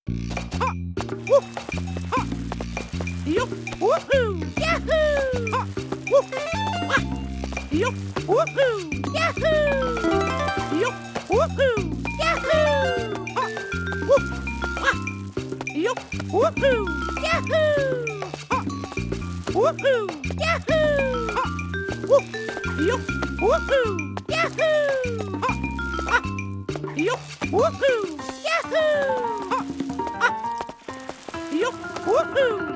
Ha! Woo! Ha! Yo! Woohoo! Yahoo! Ha! Woo! Ha! Yo! Woohoo! Yahoo! Yo! Woohoo! Yahoo! Ha! Woo! Ha! Yo! Woohoo! Yahoo! Ha! Woohoo! Yahoo! Ha! Woo! Yo! Woohoo! Yahoo! Ha! Ha! Yo! Woohoo! Yahoo! Ha! Ha! Yo! Woohoo!